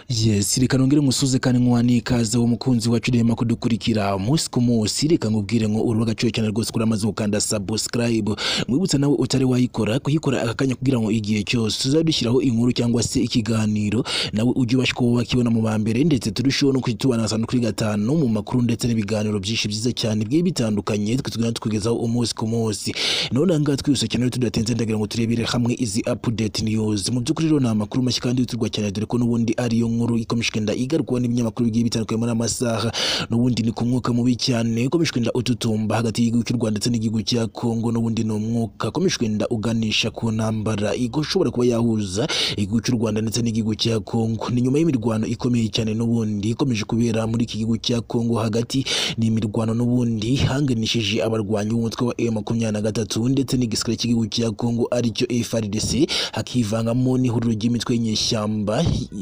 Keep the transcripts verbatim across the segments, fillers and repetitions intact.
Yes, reka nongere musuze kandi nkwani ikaze wo mukunzi wacu rema kudukurikira umunsi ku munsi. Reka ngubwire ngo uru bagacyo cyane rwose kuri amaze gukanda subscribe, mwibutsa nawe utari wayikora kuyikora akakanya kugira ngo igihe cyose tuzadushyiraho inkuru cyangwa se ikiganiro nawe ujye ubashiko wakibona mu bambere, ndetse turushiho no kwitubana sana kuri gatanu mu makuru ndetse n'ibiganiro byinshi byiza cyane bwiye bitandukanye twitugana tukugezaho umunsi ku munsi. None nga twise cyane tudatenze ndagira ngo turebire hamwe izi update news. Mu byukuri rero na makuru mashyi kandi turwa cyane dore ko nubundi ari yo nkuru ikomishwenda igarukwa n'ibinyamakuru bigiye bitandukanye muri amasaha, nubundi ni kumwuka mubi cyane ikomishwenda ututumba hagati y'igihugu cy'u Rwanda ndetse n'igihugu cya Kongo, nubundi no mwuka komishwenda uganisha ku ntambara igoshobora kuba yahuza igihugu cy'u Rwanda ndetse n'igihugu cya Kongo. Ni nyuma y'imirwano ikomeye cyane nubundi ikomeje kubera muri iki gihugu cya Kongo hagati, ni imirwano nubundi hanganishije abarwanyi b'umutwe wa M makumyabiri na gatatu ndetse n'igisirikare cy'igihugu cya Kongo aricyo F D R L, hakivangamo n'ihuriro ry'imitwe y'inyeshyamba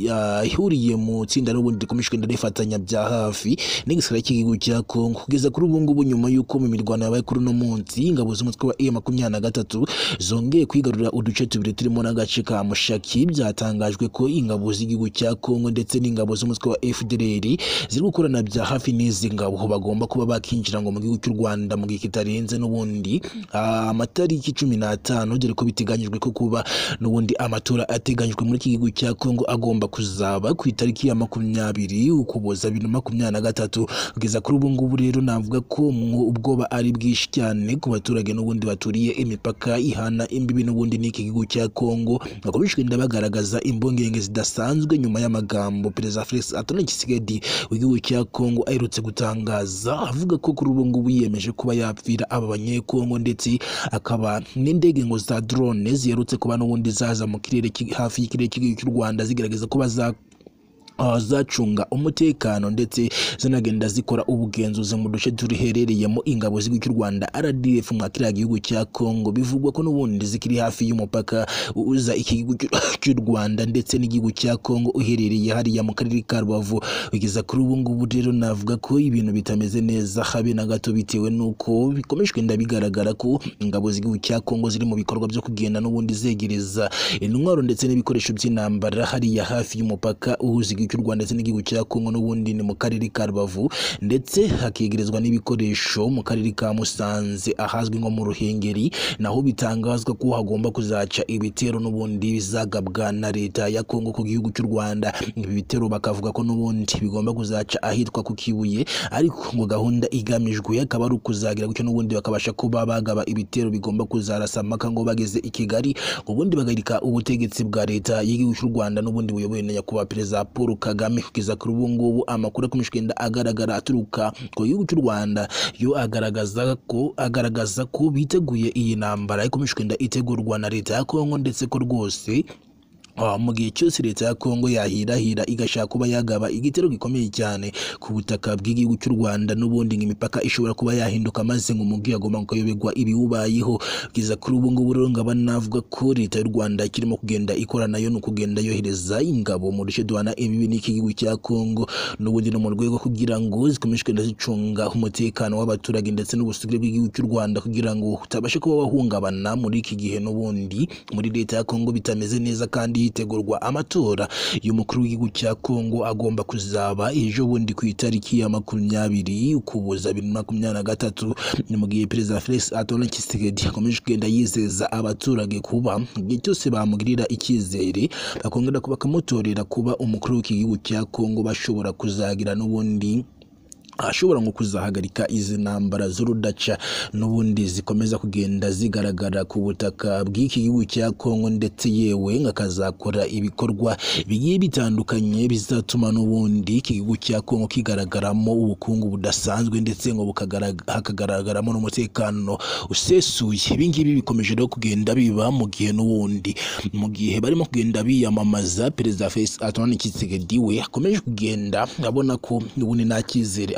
ihuriye mu tsinda n'ubundi komishwenda rifatanya bya hafi n'igisirikare cy'igihugu cya Kongo. Kugeza kuri ubu ngubu nyuma y'uko mu mirwano yabaye kuri no munsi ingabo z'umutwe wa M makumyabiri na gatatu zongeye kwigarurira uduce tubiri turimo n'agace ka Mushaki, byatangajwe ko ingabo z'igihugu cya Kongo ndetse n'ingabo z'umutwe wa F D R L ziri gukorana bya hafi n'izi ngabo bagomba kuba bakinjira ngo mu gihugu cy'u Rwanda mu gihe kitarenze n'ubundi amatariki cumi n'atanu, dore ko biteganyijwe ko kuba n'ubundi amatora ateganyijwe muri iki gihugu cya Kongo agomba kuzaba ku itariki ya makumyabiri Ukuboza bibiri na makumyabiri na gatatu. Kugeza kuri ubu ngubu rero navuga ko ubwoba ari bwinshi cyane ku baturage n'ubundi baturiye imipaka ihana imbibi n'ubundi n'iki gihugu cya Kongo, bakomishwenda bagaragaza imbongenge zidasanzwe nyuma y'amagambo Perezida Felix Antoine Tshisekedi w'igihugu cya Kongo aherutse gutangaza avuga ko kuri ubu ngubu yiyemeje kuba yapfira aba banyekongo, ndetse akaba n'indege ngo za drone ziherutse kuba n'ubundi zaza mu kirere hafi y'ikirere cy'igihugu cy'u Rwanda zigerageza kuba za Uh, zacunga umutekano ndetse zinagenda zikora ubugenzuzi mu duce turiherereyemo ingabo z'igihugu cy'u Rwanda R D F mu kiriya gihugu cya Kongo. Bivugwa ko n'ubundi zikiri hafi y'umupaka uza iki gihugu cy'u Rwanda ndetse n'igihugu cya Kongo uherereye hariya mu karere ka Rubavu. Bigeza kuri ubu ngubu rero navuga ko ibintu bitameze neza habe na gato, bitewe nuko bikomeshwe ndabigaragara ko ingabo z'igihugu cya Kongo ziri mu bikorwa byo kugenda n'ubundi zegereza intwaro ndetse n'ibikoresho by'intambara hariya hafi y'umupaka uhuza cy'u Rwanda ndetse n'igihugu cya Kongo, n'ubundi ni mu karere ka Rubavu, ndetse hakigerezwa n'ibikoresho mu karere ka Musanze ahazwi nko mu Ruhengeri, naho bitangazwa ko hagomba kuzaca ibitero n'ubundi bizagabwa na leta ya Kongo ku gihugu cy'u Rwanda. Ibi bitero bakavuga ko n'ubundi bigomba kuzaca ahitwa ku Kibuye, ariko ngo gahunda igamijwe akaba ari ukuzagira gutyo n'ubundi bakabasha kuba bagaba ibitero bigomba kuzarasamaka ngo bageze i Kigali, ubundi bagarika ubutegetsi bwa leta y'igihugu cy'u Rwanda n'ubundi buyobowe na nyakubahwa Perezida Paul Kagame. Kugeza kuri ubu ngubu amakuru akomishwenda agaragara aturuka ku gihugu cy'u Rwanda yo agaragaza ko agaragaza ko biteguye iyi ntambara ikomishwenda itegurwa na leta ya Kongo, ndetse ko rwose Uh, mu gihe cyose leta ya Kongo yahirahira igashaka kuba yagaba igitero gikomeye cyane ku butaka bw'igihugu cy'u Rwanda, n'ubundi imipaka ishobora kuba yahinduka maze ngo umubwi agomba kuyoberwa ibiwubayeho. Kugeza kuri ubu ngubu rero ngaba navuga ko leta y'u Rwanda kirimo kugenda ikora nayo no kugenda yohereza ingabo mu duce duhana imbibi n'iki gihugu cya Kongo, n'ubundi no mu rwego kugira ngo zikomeshwe ndazicunga umutekano w'abaturage ndetse n'ubusugire bw'igihugu cy'u Rwanda, kugira ngo utabashe kuba wahungabana muri iki gihe n'ubundi muri leta ya Kongo bitameze neza, kandi hitegurwa amatora y'umukuru w'igihugu cya Kongo agomba kuzaba ejo bundi ku itariki ya makumyabiri Ukuboza bibiri na makumyabiri na gatatu. Ni mu gihe Perezida Felix Antoine Tshisekedi akomeje kugenda yizeza abaturage kuba igihe cyose bamugirira icyizere bakongera bakamutorera kuba umukuru w'iki gihugu cya Kongo bashobora kuzagira n'ubundi ashobora nko kuzahagarika izi ntambara z'urudaca n'ubundi zikomeza kugenda zigaragara ku butaka bw'iki gihugu cya Kongo, ndetse yewe nkakazakora ibikorwa bigiye bitandukanye bizatuma n'ubundi iki gihugu cya Kongo kigaragaramo ubukungu budasanzwe, ndetse ngo hakagaragaramo n'umutekano usesuye. Ibi ngibi bikomeje no kugenda biba mu gihe n'ubundi mu gihe barimo kugenda biyamamaza Perezida Felix Antoine Tshisekedi we akomeje kugenda abona ko n'ubundi nta cyizere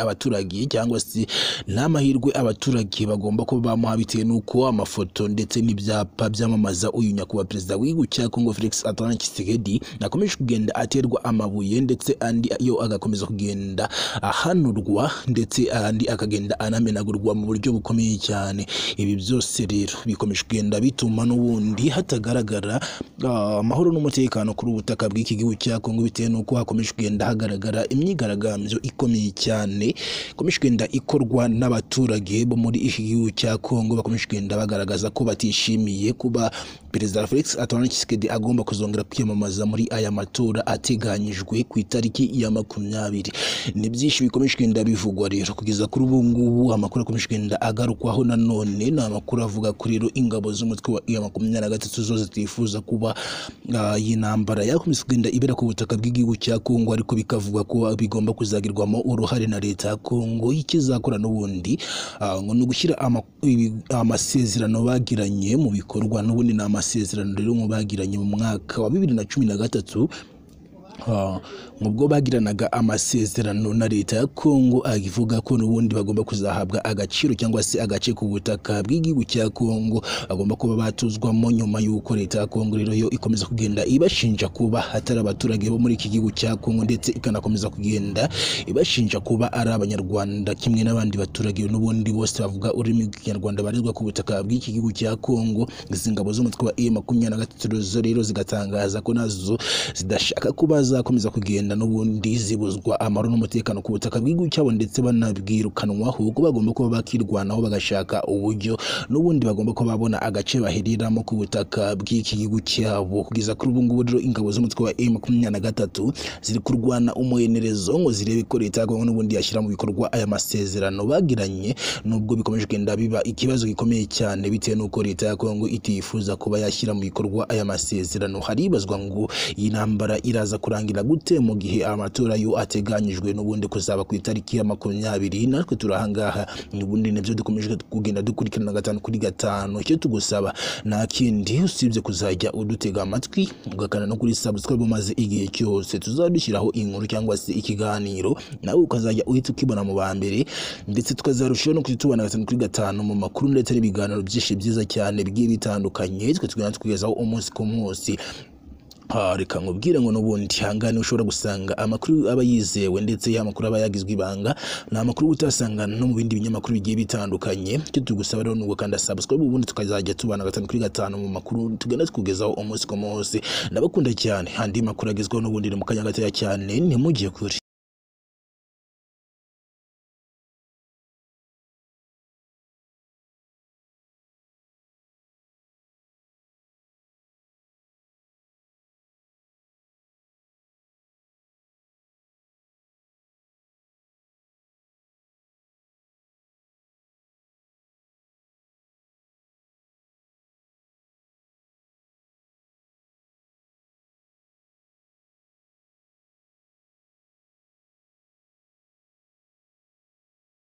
abaturage cyangwa se nta mahirwe abaturage bagomba ko bamuha bitewe nuko amafoto ndetse n'ibyapa byamamaza uyu nyakubahwa perezida w'igihugu cya Congo Felix Antoine Tshisekedi nakomeje kugenda aterwa amabuye ndetse andi yo agakomeza kugenda ahanurwa ndetse andi akagenda anamenagurwa mu buryo bukomeye cyane. Ibi byose rero bikomeje kugenda bituma n'ubundi hatagaragara amahoro uh, n'umutekano kuri ubutaka bw'iki gihugu cya Congo bitewe nuko hakomeje kugenda hagaragara imyigaragambyo ikomeye cyane ikomeje kugenda ikorwa n'abaturage bo muri iki gihugu cya Congo bakomeje kugenda bagaragaza ko batishimiye kuba perezida Felix Antoine Tshisekedi agomba kuzongera kwiyamamaza muri aya matora ateganyijwe ku itariki ya makumyabiri. Ni byinshi bikomeje kugenda bivugwa rero kugeza kuri ubu ngubu. Amakuru akomeje kugenda agarukwaho nanone ni amakuru avuga kuri rero ingabo z'umutwe wa ya makumyabiri na gatatu zo zitifuza kuba uh, iyi ntambara yakomeza kugenda ibera ku butaka bw'igihugu cya Congo, ariko bikavuga ko bigomba kuzagirwamo uruhare na leta ya Congo. Ikizakora n'ubundi uh, ngo no gushyira amasezerano bagiranye mu bikorwa. N'ubundi ni amasezerano rero mu bagiranye mu mwaka wa bibiri na cumi na gatatu mubwo bagiranaga amasezerano na leta ya Congo agivuga ko n'ubundi bagomba kuzahabwa agaciro cyangwa se agace ku butaka bw'igihugu cya Congo bagomba kuba batuzwamo, nyuma y'uko leta ya Congo rero yo ikomeza kugenda ibashinja kuba hatari abaturage bo muri iki gihugu cya Congo ndetse ikanakomeza kugenda ibashinja kuba ari abanyarwanda kimwe n'abandi baturage n'ubundi bose bavuga ururimi rw'ikinyarwanda barizwa ku butaka bw'iki gihugu cya Congo. Izi ngabo z'umutwe wa E makumyabiri na gatatu rero zigatangaza ko nazo zidashaka kuba zakomeza kugenda n'ubundi zibuzwa amahoro n'umutekano ku butaka bw'igihugu cyabo ndetse banabwirukanwa, ahubwo bagomba kuba bakirwanaho bagashaka uburyo n'ubundi bagomba kuba babona agace bahiriramo ku butaka bw'iki gihugu cyabo. Kugeza kuri ubu ngubu rero ingabo z'umutwe wa E makumyabiri na gatatu ziri kurwana umuhenerezo ngo zirebe ko leta ya Congo n'ubundi yashyira mu bikorwa aya masezerano bagiranye, nubwo bikomeje kugenda biba ikibazo gikomeye cyane bitewe n'uko leta ya Congo itifuza kuba yashyira mu bikorwa aya masezerano. Haribazwa ngo iyi ntambara iraza kurangira gute mu gihe amatora yo ateganyijwe n'ubundi kuzaba ku itariki ya makumyabiri. Natwe turahangaha n'ubundi nabyo dukomeje kugenda dukurikirana gatanu kuri gatanu. Icyo tugusaba nta kindi usibye kuzajya udutega amatwi ugakana no kuri subscribe, maze igihe cyose tuzadushyiraho inkuru cyangwa se ikiganiro nawe ukazajya uhita ukibona mu ba mbere, ndetse tukazarushaho no kutubana gatanu kuri gatanu mu makuru ndetse n'ibiganiro byinshi byiza cyane bigiye bitandukanye twe tugenda tukugezaho umunsi ku munsi. Reka nkubwire ngo n'ubundi hangane ushobora gusanga amakuru aba yizewe ndetse ya makuru aba yagizwe ibanga, ni amakuru utasanga no mu bindi binyamakuru bigiye bitandukanye. Icyo tugusaba rero ni ugukanda subscribe ubundi tukazajya tubana gatanu kuri gatanu mu makuru tugenda tukugezaho umunsi ku munsi. Ndabakunda cyane, andi makuru agezweho n'ubundi mu kanya gatoya cyane, ntimujye kure.